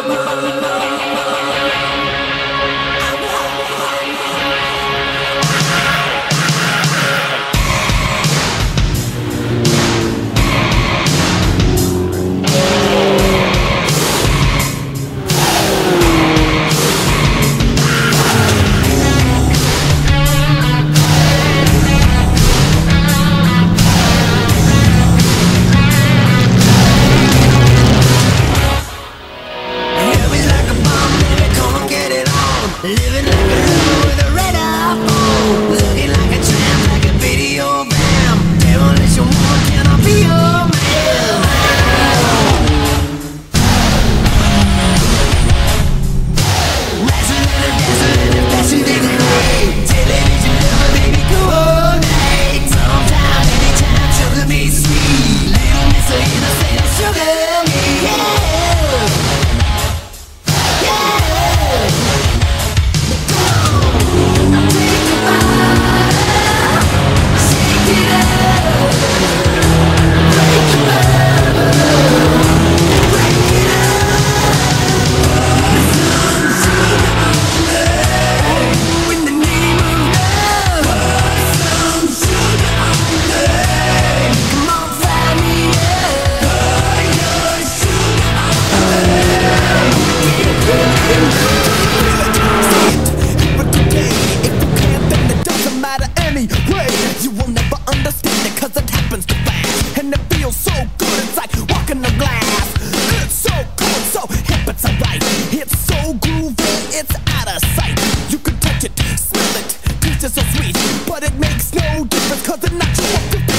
Living like a lover with a red iPhone, looking like a tramp, like a video vamp. Demolition woman, can I be your man? Wrestling and dancing in a fashion degree. Television lover, baby, coordinate. Sometime, anytime, sugar me sweet. Little miss of innocent, sugar me, yeah. You will never understand it, cause it happens too fast. And it feels so good, it's like walking on glass. It's so cool, so hip, it's alright. It's so groovy, it's out of sight. You can touch it, smell it, taste it so sweet. But it makes no difference, cause it knocks you off your feet.